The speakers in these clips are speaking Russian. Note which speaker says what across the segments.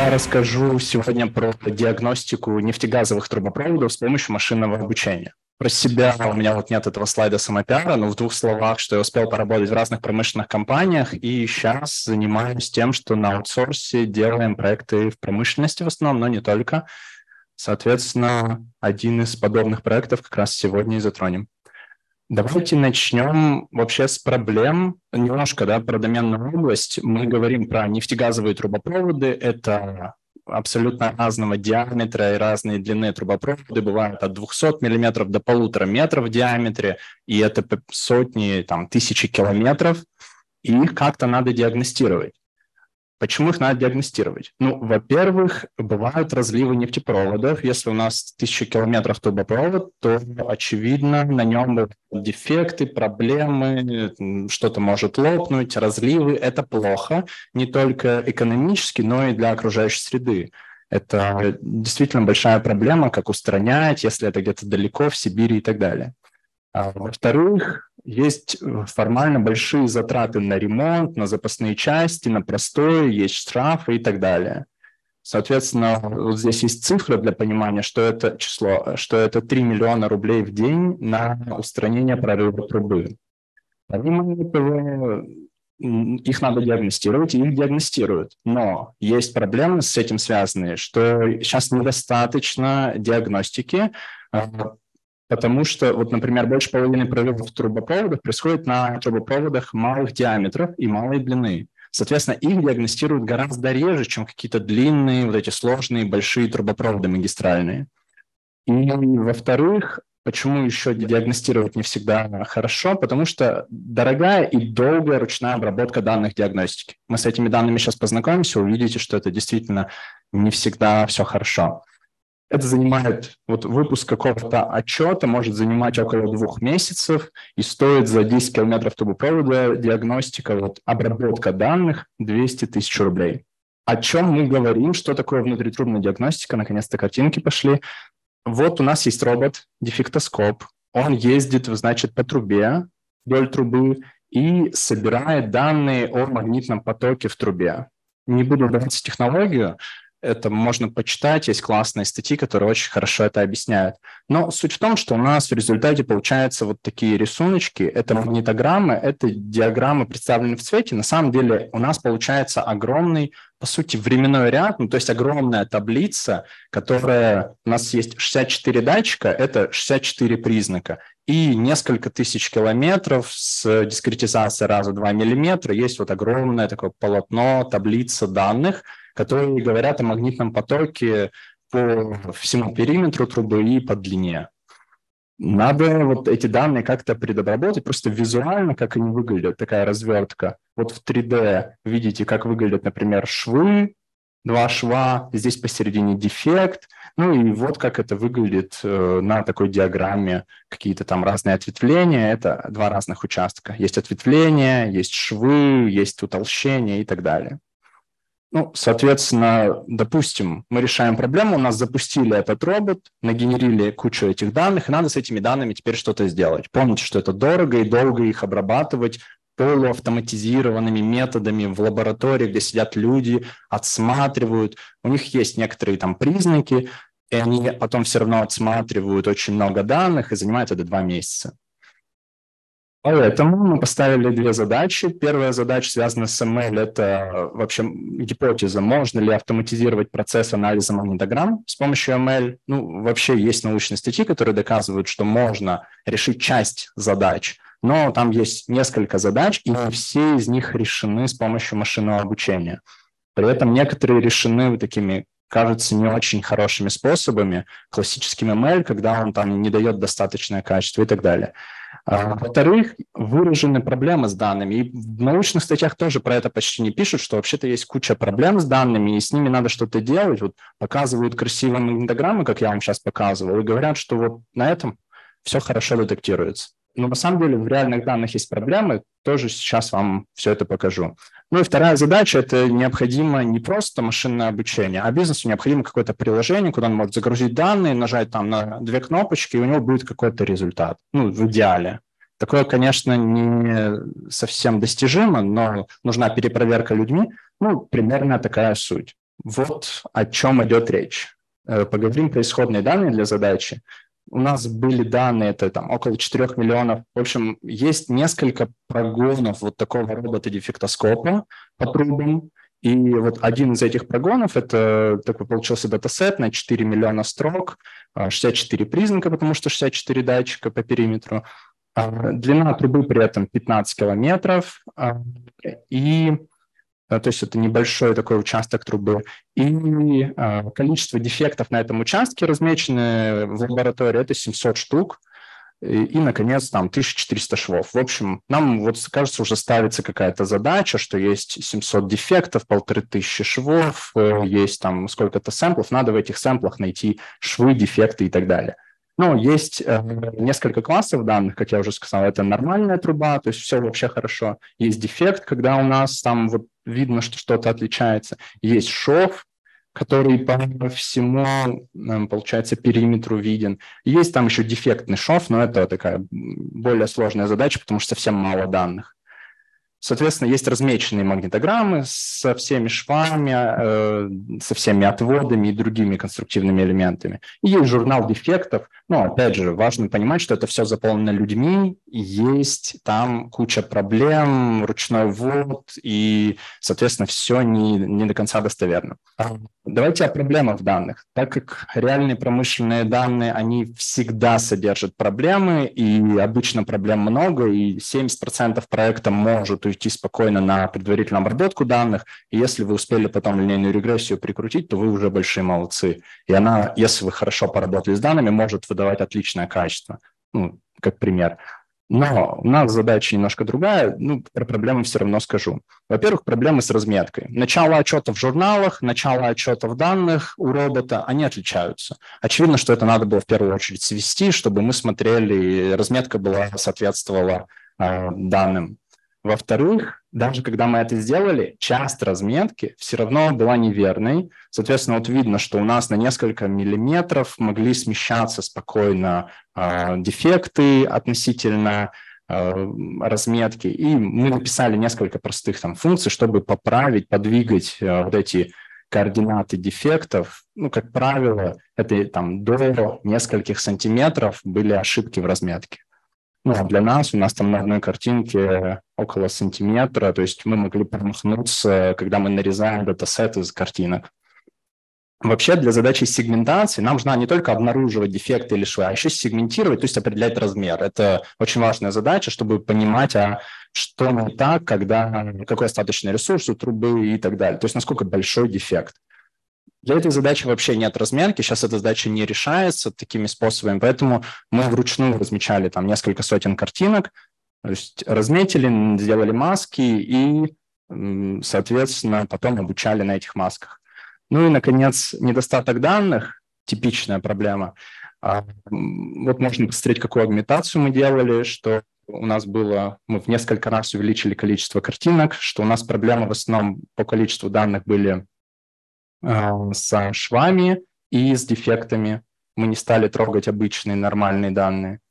Speaker 1: Я расскажу сегодня про диагностику нефтегазовых трубопроводов с помощью машинного обучения. Про себя у меня вот нет этого слайда самопиара, но в двух словах, что я успел поработать в разных промышленных компаниях, и сейчас занимаюсь тем, что на аутсорсе делаем проекты в промышленности в основном, но не только. Соответственно, один из подобных проектов как раз сегодня и затронем. Давайте начнем вообще с проблем. Немножко, про доменную область. Мы говорим про нефтегазовые трубопроводы. Это абсолютно разного диаметра и разные длины трубопроводы. Бывают от 200 миллиметров до 1,5 метра в диаметре. И это сотни, тысячи километров. И их как-то надо диагностировать. Почему их надо диагностировать? Во-первых, бывают разливы нефтепроводов. Если у нас 1000 километров трубопровод, то, очевидно, на нем будут дефекты, проблемы, что-то может лопнуть, разливы. Это плохо не только экономически, но и для окружающей среды. Это действительно большая проблема, как устранять, если это где-то далеко, в Сибири и так далее. Во-вторых, есть формально большие затраты на ремонт, на запасные части, на простое, есть штрафы и так далее. Соответственно, вот здесь есть цифра для понимания, что это число, что это 3 миллиона рублей в день на устранение прорыва трубы. Помимо этого, их надо диагностировать, и их диагностируют. Но есть проблемы с этим связанные, что сейчас недостаточно диагностики, потому что, например, больше половины прорывов в трубопроводах происходит на трубопроводах малых диаметров и малой длины. Соответственно, их диагностируют гораздо реже, чем какие-то длинные, эти сложные, большие трубопроводы магистральные. И, во-вторых, почему еще диагностировать не всегда хорошо? Потому что дорогая и долгая ручная обработка данных диагностики. Мы с этими данными сейчас познакомимся, увидите, что это действительно не всегда все хорошо. Это занимает, выпуск какого-то отчета может занимать около 2 месяцев и стоит за 10 километров трубопровода диагностика, обработка данных 200 тысяч рублей. О чем мы говорим, что такое внутритрубная диагностика, наконец-то картинки пошли. Вот у нас есть робот, дефектоскоп, он ездит, по трубе, вдоль трубы и собирает данные о магнитном потоке в трубе. Не буду вдаваться в технологию, это можно почитать, есть классные статьи, которые очень хорошо это объясняют. Но суть в том, что у нас в результате получаются такие рисуночки, это магнитограммы, это диаграммы, представлены в цвете. На самом деле у нас получается огромный, по сути, временной ряд, то есть огромная таблица, которая у нас есть 64 датчика, это 64 признака, и несколько тысяч километров с дискретизацией раза 2 миллиметра. Есть огромное такое полотно, таблица данных, которые говорят о магнитном потоке по всему периметру трубы и по длине. Надо эти данные как-то предобработать, просто визуально, как они выглядят, такая развертка. В 3D видите, как выглядят, например, швы, 2 шва, здесь посередине дефект, и как это выглядит на такой диаграмме, какие-то там разные ответвления, это 2 разных участка. Есть ответвления, есть швы, есть утолщения и так далее. Соответственно, допустим, мы решаем проблему, у нас запустили этот робот, нагенерили кучу этих данных, и надо с этими данными теперь что-то сделать. Помните, что это дорого и долго их обрабатывать полуавтоматизированными методами в лаборатории, где сидят люди, отсматривают. У них есть некоторые признаки, и они потом все равно отсматривают очень много данных, и занимает это 2 месяца. Поэтому мы поставили 2 задачи. Первая задача связана с ML, это вообще гипотеза, можно ли автоматизировать процесс анализа магнитограмм с помощью ML. Вообще есть научные статьи, которые доказывают, что можно решить часть задач, но там есть несколько задач, и не все из них решены с помощью машинного обучения. При этом некоторые решены такими, кажется, не очень хорошими способами, классическим ML, когда он не дает достаточное качество и так далее. Во-вторых, выражены проблемы с данными. И в научных статьях тоже про это почти не пишут, что вообще-то есть куча проблем с данными, и с ними надо что-то делать. Показывают красивые магнитограммы, как я вам сейчас показывал, и говорят, что на этом все хорошо детектируется. Но на самом деле в реальных данных есть проблемы, тоже сейчас вам все это покажу. И вторая задача – это необходимо не просто машинное обучение, а бизнесу необходимо какое-то приложение, куда он может загрузить данные, нажать на 2 кнопочки, и у него будет какой-то результат, в идеале. Такое, конечно, не совсем достижимо, но нужна перепроверка людьми, примерно такая суть. Вот о чем идет речь. Поговорим про исходные данные для задачи. У нас были данные, это там около 4 миллионов. В общем, есть несколько прогонов вот такого робота-дефектоскопа по трубам. И вот один из этих прогонов, это такой получился датасет на 4 миллиона строк, 64 признака, потому что 64 датчика по периметру. Длина трубы при этом 15 километров. И то есть это небольшой такой участок трубы. И количество дефектов на этом участке, размеченное в лаборатории, это 700 штук. И, наконец, там 1400 швов. В общем, нам вот кажется, уже ставится какая-то задача, что есть 700 дефектов, 1500 швов, есть там сколько-то сэмплов, надо в этих сэмплах найти швы, дефекты и так далее. Но есть несколько классов данных, как я уже сказал, это нормальная труба, то есть все вообще хорошо. Есть дефект, когда у нас там вот видно, что что-то отличается. Есть шов, который по всему, получается, периметру виден. Есть там еще дефектный шов, но это такая более сложная задача, потому что совсем мало данных. Соответственно, есть размеченные магнитограммы со всеми швами, со всеми отводами и другими конструктивными элементами. И есть журнал дефектов. Но, опять же, важно понимать, что это все заполнено людьми, и есть там куча проблем, ручной ввод, и, соответственно, все не до конца достоверно. Давайте о проблемах данных. Так как реальные промышленные данные, они всегда содержат проблемы, и обычно проблем много, и 70% проекта может уйти спокойно на предварительную обработку данных, и если вы успели потом линейную регрессию прикрутить, то вы уже большие молодцы. И она, если вы хорошо поработали с данными, может выдавать отличное качество. Ну, как пример. Но у нас задача немножко другая, про проблемы все равно скажу. Во-первых, проблемы с разметкой. Начало отчета в журналах, начало отчета в данных у робота, они отличаются. Очевидно, что это надо было в первую очередь свести, чтобы мы смотрели, и разметка соответствовала данным. Во-вторых, даже когда мы это сделали, часть разметки все равно была неверной. Соответственно, вот видно, что у нас на несколько миллиметров могли смещаться спокойно дефекты относительно разметки. И мы написали несколько простых там функций, чтобы поправить, подвигать вот эти координаты дефектов. Ну, как правило, это там до нескольких сантиметров были ошибки в разметке. Ну, а для нас, у нас там на одной картинке около сантиметра, то есть мы могли промахнуться, когда мы нарезаем датасет из картинок. Вообще для задачи сегментации нам нужно не только обнаруживать дефекты или швы, а еще сегментировать, то есть определять размер. Это очень важная задача, чтобы понимать, что не так, какой остаточный ресурс у трубы и так далее. То есть насколько большой дефект. Для этой задачи вообще нет разметки, сейчас эта задача не решается такими способами, поэтому мы вручную размечали там несколько сотен картинок, то есть разметили, сделали маски и, соответственно, потом обучали на этих масках. Ну и, наконец, недостаток данных, типичная проблема. Вот можно посмотреть, какую агментацию мы делали, что у нас было, мы в несколько раз увеличили количество картинок, что у нас проблемы в основном по количеству данных были со швами и с дефектами. Мы не стали трогать обычные нормальные данные.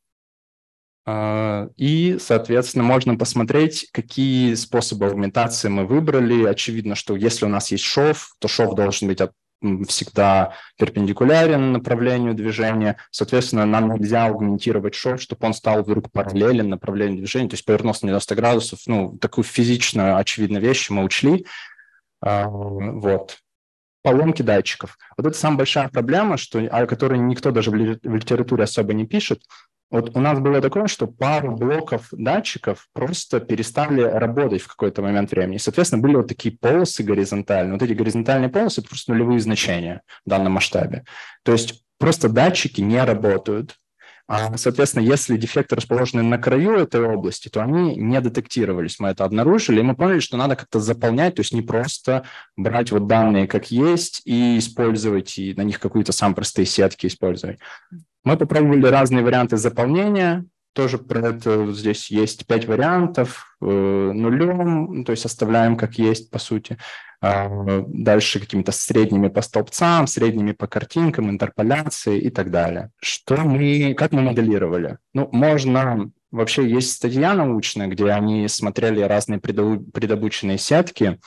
Speaker 1: И, соответственно, можно посмотреть, какие способы агментации мы выбрали. Очевидно, что если у нас есть шов, то шов должен быть всегда перпендикулярен направлению движения. Соответственно, нам нельзя агментировать шов, чтобы он стал вдруг параллелен направлению движения, то есть повернулся на 90 градусов. Ну, такую физичную, очевидную вещь мы учли. Вот. Поломки датчиков. Вот это самая большая проблема, о которой никто даже в литературе особо не пишет. Вот у нас было такое, что пару блоков датчиков просто перестали работать в какой-то момент времени. Соответственно, были вот такие полосы горизонтальные. Вот эти горизонтальные полосы – это просто нулевые значения в данном масштабе. То есть просто датчики не работают. Соответственно, если дефекты расположены на краю этой области, то они не детектировались. Мы это обнаружили, и мы поняли, что надо как-то заполнять, то есть не просто брать вот данные как есть и использовать, и на них какие-то самые простые сетки использовать. Мы попробовали разные варианты заполнения. Тоже про это здесь есть 5 вариантов. Нулем, то есть оставляем как есть, по сути. Дальше какими-то средними по столбцам, средними по картинкам, интерполяции и так далее. Как мы моделировали? Ну, можно... Вообще есть статья научная, где они смотрели разные предобученные сетки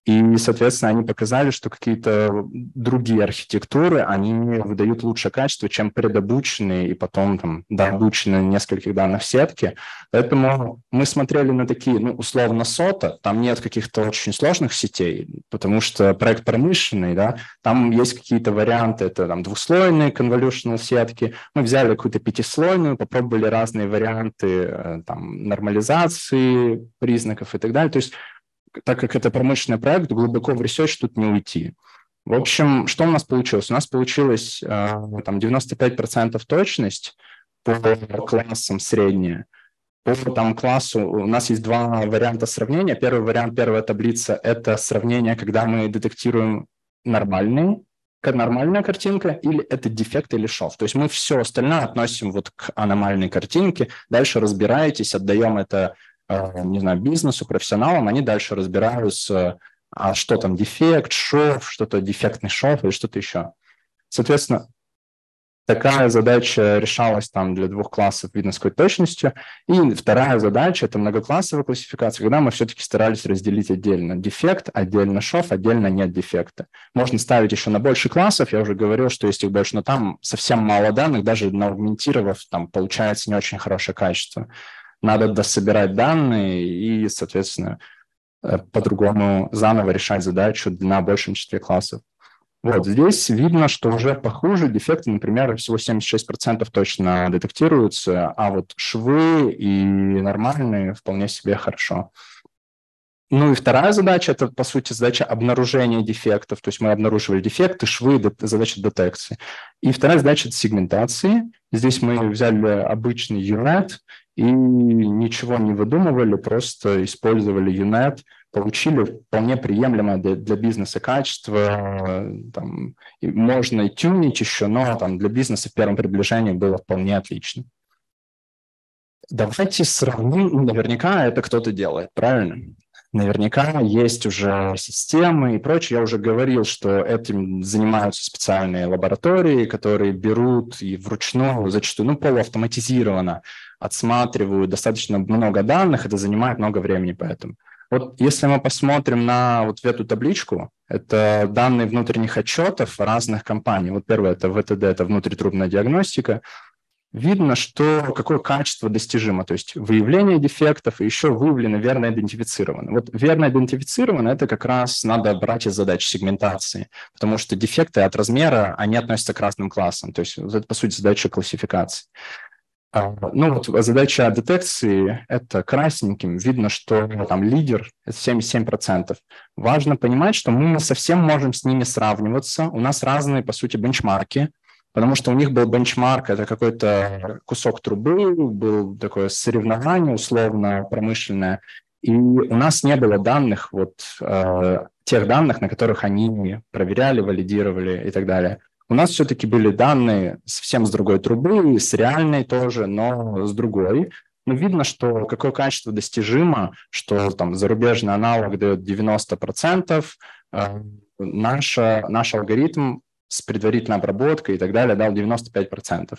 Speaker 1: И, соответственно, они показали, что какие-то другие архитектуры, они выдают лучшее качество, чем предобученные и потом там дообученные нескольких данных в сетке. Поэтому мы смотрели на такие, ну, условно, SOTA, там нет каких-то очень сложных сетей, потому что проект промышленный, да, там есть какие-то варианты, это там двухслойные convolutional сетки. Мы взяли какую-то пятислойную, попробовали разные варианты там нормализации признаков и так далее. То есть так как это промышленный проект, глубоко в ресерч тут не уйти. В общем, что у нас получилось? У нас получилось там 95% точность по классам средняя. По там, классу у нас есть два варианта сравнения. Первый вариант, первая таблица – это сравнение, когда мы детектируем нормальная картинка или это дефект или шов. То есть мы все остальное относим вот к аномальной картинке, дальше разбираетесь, отдаем это не знаю, бизнесу, профессионалам, они дальше разбираются, а что там дефект, шов, что-то дефектный шов или что-то еще. Соответственно, такая задача решалась там для двух классов, видно, с какой точностью. И вторая задача – это многоклассовая классификация, когда мы все-таки старались разделить отдельно дефект, отдельно шов, отдельно нет дефекта. Можно ставить еще на больше классов, я уже говорил, что есть их больше, но там совсем мало данных, даже наагментировав, там получается не очень хорошее качество. Надо дособирать данные и, соответственно, по-другому заново решать задачу на большем числе классов. Вот здесь видно, что уже похуже дефекты, например, всего 76% точно детектируются, а вот швы и нормальные вполне себе хорошо. Ну и вторая задача – это, по сути, задача обнаружения дефектов. То есть мы обнаруживали дефекты, швы, задача детекции. И вторая задача – это сегментации. Здесь мы взяли обычный UNet и ничего не выдумывали, просто использовали UNet, получили вполне приемлемое для бизнеса качество. Там, и можно и тюнить еще, но там, для бизнеса в первом приближении было вполне отлично. Давайте сравним, наверняка это кто-то делает, правильно? Наверняка есть уже системы и прочее. Я уже говорил, что этим занимаются специальные лаборатории, которые берут и вручную, зачастую, ну, полуавтоматизированно отсматривают достаточно много данных, это занимает много времени поэтому. Вот если мы посмотрим на вот эту табличку, это данные внутренних отчетов разных компаний. Вот первое – это ВТД, это внутритрубная диагностика. Видно, что какое качество достижимо, то есть выявление дефектов и еще выявлено, верно идентифицировано. Вот верно идентифицировано – это как раз надо брать из задач сегментации, потому что дефекты от размера, они относятся к разным классам, то есть это, по сути, задача классификации. Ну вот задача детекции – это красненьким. Видно, что там лидер – это 77%. Важно понимать, что мы не совсем можем с ними сравниваться. У нас разные, по сути, бенчмарки, потому что у них был бенчмарк – это какой-то кусок трубы, был такое соревнование условно-промышленное, и у нас не было данных, вот тех данных, на которых они проверяли, валидировали и так далее. У нас все-таки были данные совсем с другой трубы, с реальной тоже, но с другой. Но видно, что какое качество достижимо, что там зарубежный аналог дает 90%, наш алгоритм с предварительной обработкой и так далее дал 95%.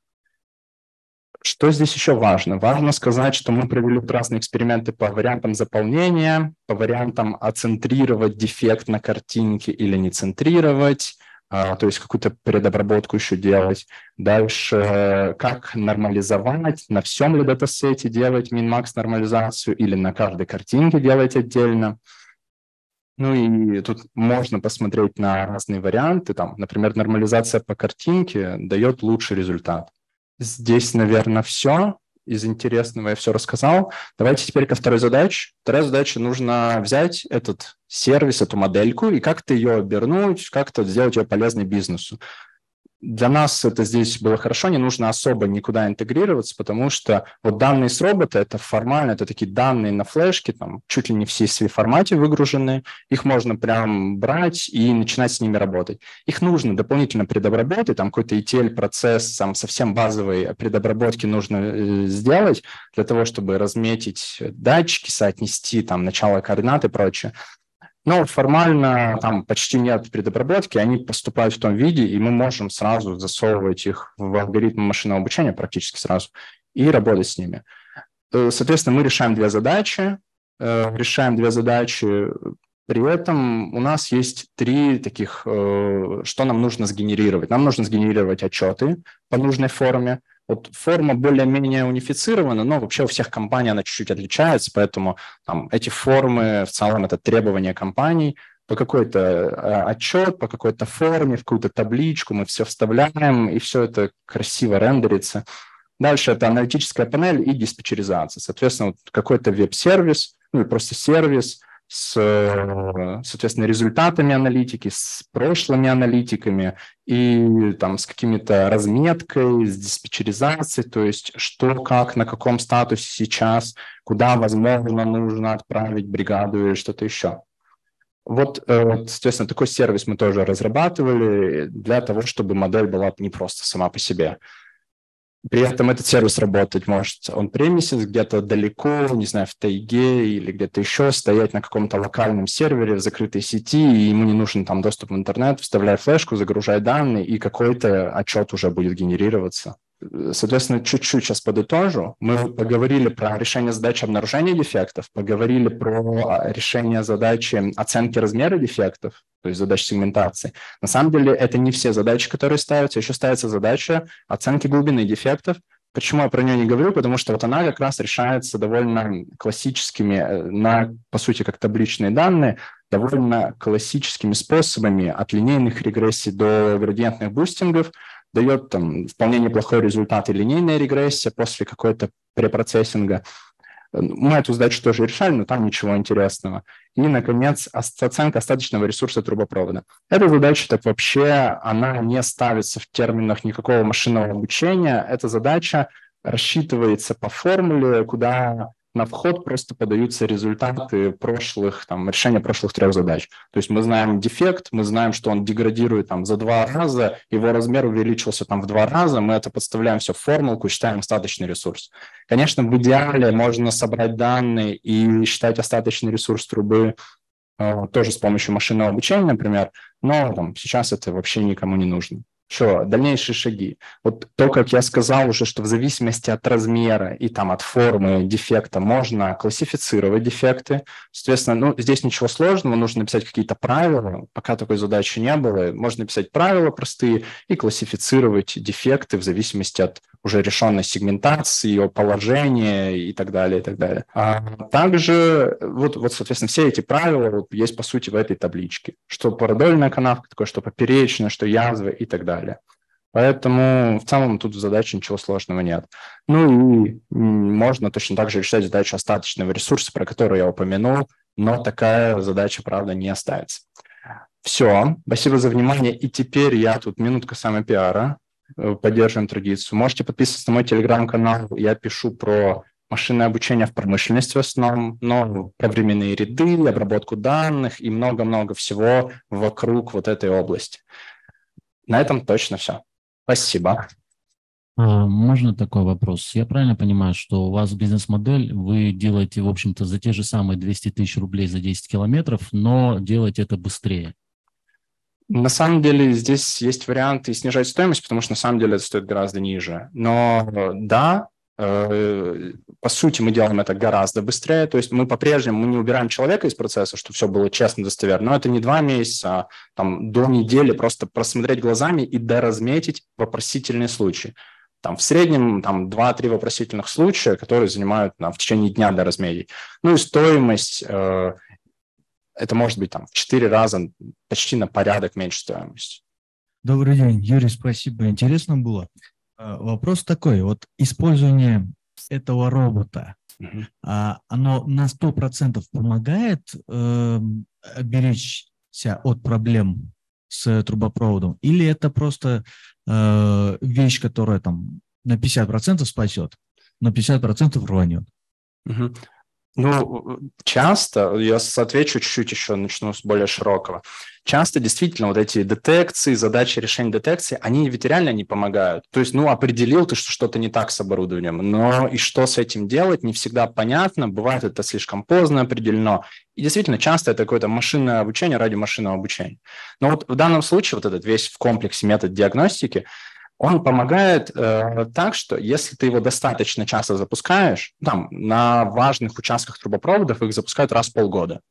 Speaker 1: Что здесь еще важно? Важно сказать, что мы провели разные эксперименты по вариантам заполнения, по вариантам оцентрировать дефект на картинке или не центрировать, то есть какую-то предобработку еще делать. Дальше, как нормализовать, на всем ли датасете делать min-max нормализацию или на каждой картинке делать отдельно. Ну и тут можно посмотреть на разные варианты. Там, например, нормализация по картинке дает лучший результат. Здесь, наверное, все. Из интересного я все рассказал. Давайте теперь ко второй задаче. Вторая задача – нужно взять этот сервис, эту модельку и как-то ее обернуть, как-то сделать ее полезной бизнесу. Для нас это здесь было хорошо, не нужно особо никуда интегрироваться, потому что вот данные с робота – это формально, это такие данные на флешке, там чуть ли не в CSV формате выгружены, их можно прям брать и начинать с ними работать. Их нужно дополнительно предобработать, там какой-то ETL-процесс, там совсем базовой предобработки нужно сделать для того, чтобы разметить датчики, соотнести там начало координат и прочее. Но формально там почти нет предобработки, они поступают в том виде, и мы можем сразу засовывать их в алгоритм машинного обучения практически сразу и работать с ними. Соответственно, мы решаем две задачи. При этом у нас есть три таких, что нам нужно сгенерировать. Нам нужно сгенерировать отчеты по нужной форме. Вот форма более-менее унифицирована, но вообще у всех компаний она чуть-чуть отличается, поэтому там, эти формы в целом это требования компаний. По какой-то отчет, по какой-то форме, в какую-то табличку мы все вставляем, и все это красиво рендерится. Дальше это аналитическая панель и диспетчеризация. Соответственно, вот какой-то веб-сервис, ну или просто сервис с, соответственно, результатами аналитики, с прошлыми аналитиками и там с какими-то разметкой, с диспетчеризацией, то есть что, как, на каком статусе сейчас, куда, возможно, нужно отправить бригаду или что-то еще. Вот, соответственно, такой сервис мы тоже разрабатывали для того, чтобы модель была не просто сама по себе. При этом этот сервис работать может он-премисис, где-то далеко, не знаю, в тайге или где-то еще, стоять на каком-то локальном сервере в закрытой сети, и ему не нужен там доступ в интернет, вставляй флешку, загружай данные, и какой-то отчет уже будет генерироваться. Соответственно, чуть-чуть сейчас подытожу. Мы поговорили про решение задачи обнаружения дефектов, поговорили про решение задачи оценки размера дефектов, то есть задач сегментации. На самом деле это не все задачи, которые ставятся. Еще ставится задача оценки глубины дефектов. Почему я про нее не говорю? Потому что вот она как раз решается довольно классическими, по сути, как табличные данные, довольно классическими способами от линейных регрессий до градиентных бустингов, дает там вполне неплохой результат и линейная регрессия после какой-то препроцессинга. Мы эту задачу тоже решали, но там ничего интересного. И, наконец, оценка остаточного ресурса трубопровода. Эта задача так вообще, она не ставится в терминах никакого машинного обучения. Эта задача рассчитывается по формуле, куда на вход просто подаются результаты решения прошлых 3 задач. То есть мы знаем дефект, мы знаем, что он деградирует там за 2 раза, его размер увеличился там в 2 раза, мы это подставляем все в формулку, считаем остаточный ресурс. Конечно, в идеале можно собрать данные и считать остаточный ресурс трубы тоже с помощью машинного обучения, например, но сейчас это вообще никому не нужно. Что, дальнейшие шаги. Вот то, как я сказал уже, что в зависимости от размера и от формы дефекта можно классифицировать дефекты. Соответственно, здесь ничего сложного, нужно написать какие-то правила. Пока такой задачи не было, можно написать правила простые и классифицировать дефекты в зависимости от уже решенной сегментации, его положения и так далее, и так далее. А также, соответственно, все эти правила есть, по сути, в этой табличке. Что парадольная канавка такое, что поперечная, что язвы и так далее. Поэтому в целом тут в задаче ничего сложного нет. И можно точно так же решать задачу остаточного ресурса, про которую я упомянул, но такая задача, правда, не ставится. Все, спасибо за внимание. И теперь я тут минутка самопиара. Поддерживаем традицию. Можете подписываться на мой телеграм-канал. Я пишу про машинное обучение в промышленности в основном, но про временные ряды, обработку данных и много-много всего вокруг вот этой области. На этом точно все. Спасибо.
Speaker 2: Можно такой вопрос? Я правильно понимаю, что у вас бизнес-модель, вы делаете, в общем-то, за те же самые 200 тысяч рублей за 10 километров, но делаете это быстрее?
Speaker 1: На самом деле здесь есть варианты снижать стоимость, потому что на самом деле это стоит гораздо ниже. Но да, по сути мы делаем это гораздо быстрее. То есть мы по-прежнему не убираем человека из процесса, чтобы все было честно, достоверно. Но это не 2 месяца, а до недели просто просмотреть глазами и доразметить вопросительные случаи. В среднем 2-3 вопросительных случая, которые занимают в течение дня доразметить. И стоимость... это может быть в 4 раза, почти на порядок меньше стоимости.
Speaker 3: Добрый день, Юрий, спасибо. Интересно было. Вопрос такой. Использование этого робота, оно на 100% помогает оберечься от проблем с трубопроводом? Или это просто вещь, которая на 50% спасет, на 50% рванет?
Speaker 1: Часто, я отвечу чуть-чуть еще, начну с более широкого. Часто действительно эти детекции, задачи решения детекции, они ведь реально не помогают. То есть, определил ты, что что-то не так с оборудованием, но и что с этим делать, не всегда понятно, бывает это слишком поздно определено. И действительно, часто это какое-то машинное обучение ради машинного обучения. Но в данном случае этот весь в комплексе метод диагностики, он помогает так, что если ты его достаточно часто запускаешь, на важных участках трубопроводов их запускают раз в полгода.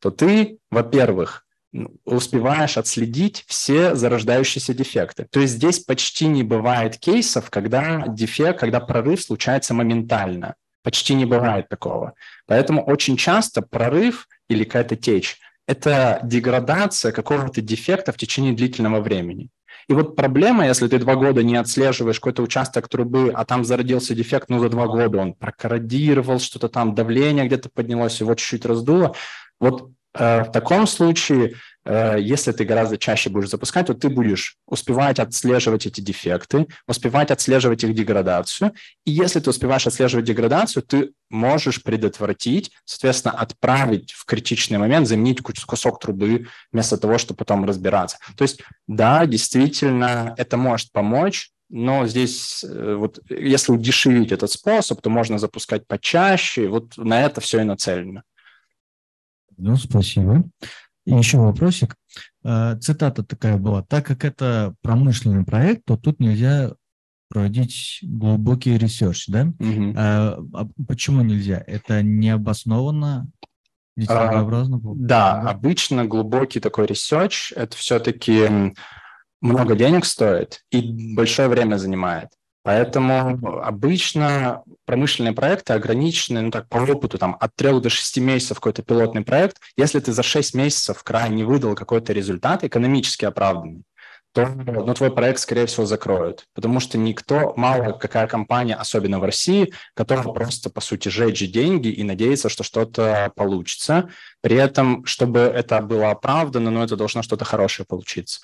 Speaker 1: то ты, во-первых, успеваешь отследить все зарождающиеся дефекты. То есть здесь почти не бывает кейсов, когда дефект, когда прорыв случается моментально. Почти не бывает такого. Поэтому очень часто прорыв или какая-то течь – это деградация какого-то дефекта в течение длительного времени. И вот проблема, если ты 2 года не отслеживаешь какой-то участок трубы, а там зародился дефект, за 2 года он прокорродировал, что-то там, давление где-то поднялось, его чуть-чуть раздуло. Вот в таком случае, если ты гораздо чаще будешь запускать, то ты будешь успевать отслеживать эти дефекты, успевать отслеживать их деградацию. И если ты успеваешь отслеживать деградацию, ты можешь предотвратить, соответственно, отправить в критичный момент, заменить кусок трубы вместо того, чтобы потом разбираться. То есть, да, действительно, это может помочь, но здесь вот если удешевить этот способ, то можно запускать почаще. Вот на это все и нацелено.
Speaker 3: Ну, спасибо. И еще вопросик. Цитата такая была. Так как это промышленный проект, то тут нельзя проводить глубокий ресерч, да? Почему нельзя? Это необоснованно, целесообразно?
Speaker 1: Да, обычно глубокий такой ресерч – это все-таки много денег стоит и большое время занимает. Поэтому обычно промышленные проекты ограничены, по опыту, от 3 до 6 месяцев какой-то пилотный проект. Если ты за 6 месяцев крайне выдал какой-то результат, экономически оправданный, то твой проект, скорее всего, закроют. Потому что мало какая компания, особенно в России, которая просто, по сути, жечь деньги и надеется, что что-то получится. При этом, чтобы это было оправдано, это должно что-то хорошее получиться.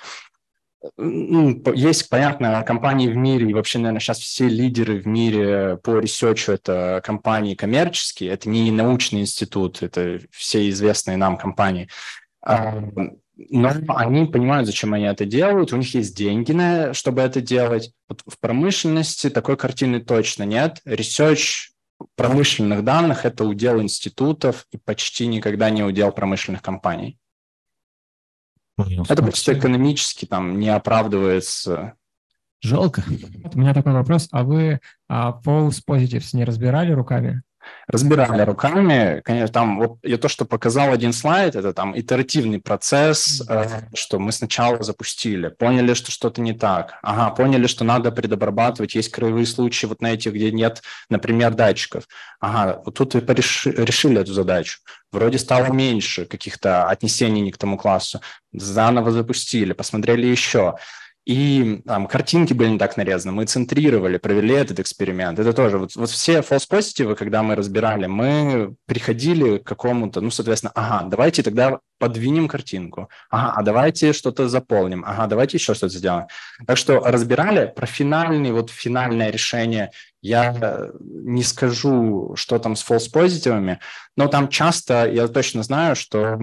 Speaker 1: Есть, понятно, компании в мире, и вообще, наверное, сейчас все лидеры в мире по ресерчу – это компании коммерческие, это не научный институт, это все известные нам компании. Но они понимают, зачем они это делают, у них есть деньги, чтобы это делать. Вот в промышленности такой картины точно нет. Ресерч промышленных данных – это удел институтов и почти никогда не удел промышленных компаний. Это просто экономически не оправдывается.
Speaker 3: Жалко.
Speaker 4: У меня такой вопрос. А вы false positives не разбирали руками?
Speaker 1: Разбирали руками. Конечно, я то, что показал один слайд, это итеративный процесс, что мы сначала запустили, поняли, что что-то не так. Поняли, что надо предобрабатывать. Есть краевые случаи на этих, где нет, например, датчиков. Тут и решили эту задачу. Вроде стало меньше каких-то отнесений не к тому классу. Заново запустили, посмотрели еще. И картинки были не так нарезаны, мы центрировали, провели этот эксперимент. Это тоже, вот все false positive, когда мы разбирали, мы приходили к какому-то, соответственно, давайте тогда подвинем картинку, а давайте что-то заполним, давайте еще что-то сделаем. Так что разбирали про финальное решение. Я не скажу, что там с false позитивами, но там часто, я точно знаю, что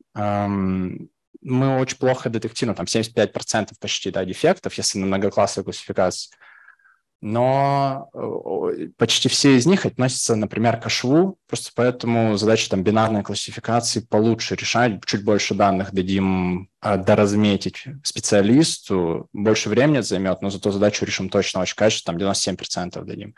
Speaker 1: мы очень плохо детектируем, 75% почти, дефектов, если на многоклассовой классификации. Но почти все из них относятся, например, к шву, просто поэтому задача бинарной классификации получше решать, чуть больше данных дадим доразметить специалисту, больше времени это займет, но зато задачу решим точно очень качественно, 97% дадим.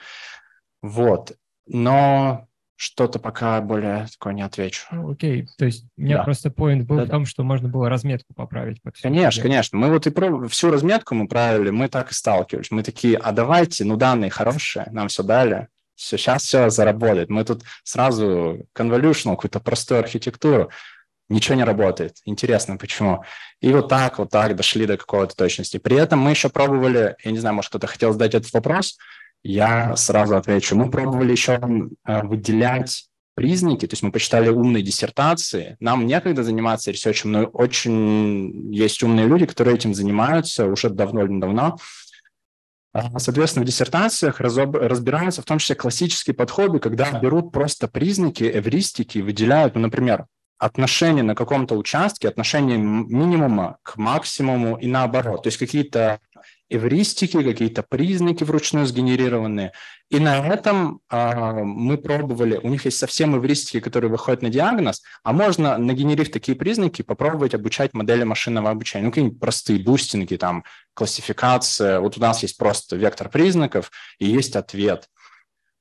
Speaker 1: Но что-то пока более такое не отвечу.
Speaker 4: Окей, то есть у меня просто поинт был в том, что можно было разметку поправить.
Speaker 1: Конечно. Мы и всю разметку мы правили, мы так и сталкивались. Мы такие, давайте, данные хорошие, нам все дали, сейчас все заработает. Мы тут сразу convolutional, какую-то простую архитектуру, ничего не работает. Интересно, почему. И вот так дошли до какой-то точности. При этом мы еще пробовали, я не знаю, может, кто-то хотел задать этот вопрос, я сразу отвечу. Мы пробовали еще выделять признаки, то есть мы почитали умные диссертации. Нам некогда заниматься ресерчем, но очень есть умные люди, которые этим занимаются уже давно. Соответственно, в диссертациях разбираются в том числе классические подходы, когда берут просто признаки, эвристики, выделяют, например, отношение на каком-то участке, отношение минимума к максимуму и наоборот. То есть какие-то эвристики, какие-то признаки вручную сгенерированные. И на этом мы пробовали, у них есть совсем эвристики, которые выходят на диагноз, а можно, нагенерив такие признаки, попробовать обучать модели машинного обучения. Какие-нибудь простые бустинги, классификация. Вот у нас есть просто вектор признаков и есть ответ.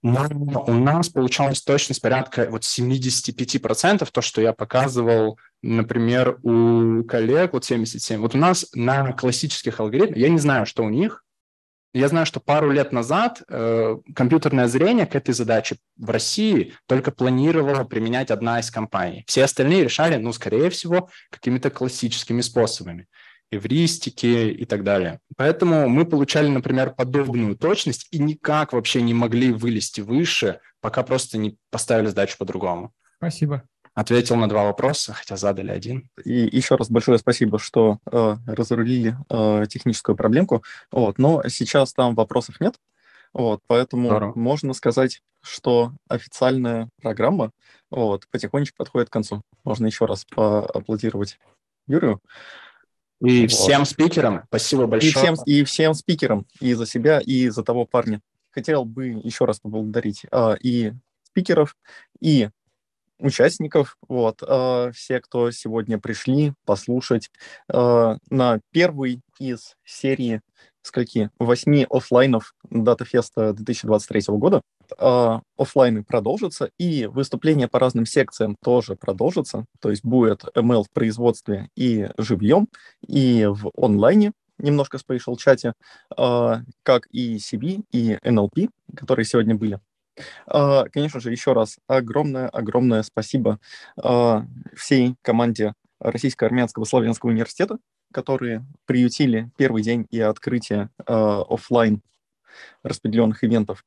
Speaker 1: Но у нас получалась точность порядка вот 75%, то, что я показывал, например, у коллег, вот 77%. Вот у нас на классических алгоритмах, я не знаю, что у них, я знаю, что пару лет назад компьютерное зрение к этой задаче в России только планировала применять одна из компаний. Все остальные решали, ну, скорее всего, какими-то классическими способами. Эвристики и так далее. Поэтому мы получали, например, подобную точность и никак вообще не могли вылезти выше, пока просто не поставили задачу по-другому.
Speaker 4: Спасибо.
Speaker 1: Ответил на 2 вопроса, хотя задали 1.
Speaker 5: И еще раз большое спасибо, что разрулили техническую проблемку. Вот, но сейчас там вопросов нет. Вот, поэтому
Speaker 1: Здорово.
Speaker 5: можно сказать, что официальная программа потихонечку подходит к концу. Можно еще раз поаплодировать Юрию.
Speaker 1: И всем спикерам спасибо большое.
Speaker 5: И всем спикерам, и за себя, и за того парня. Хотел бы еще раз поблагодарить и спикеров, и участников, все, кто сегодня пришли послушать на первый из серии 8 оффлайнов DataFest 2023 года. Оффлайны продолжатся, и выступления по разным секциям тоже продолжатся, то есть будет ML в производстве и живьем, и в онлайне, немножко в спейшл-чате, как и CB, и NLP, которые сегодня были. Конечно же, еще раз огромное спасибо всей команде Российско-Армянского славянского университета, которые приютили первый день и открытие офлайн распределенных ивентов.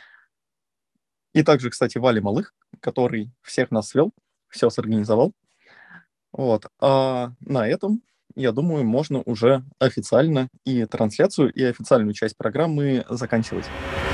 Speaker 5: И также, кстати, Вале Малых, который всех нас свел, все сорганизовал. А на этом, я думаю, можно уже официально и трансляцию, и официальную часть программы заканчивать.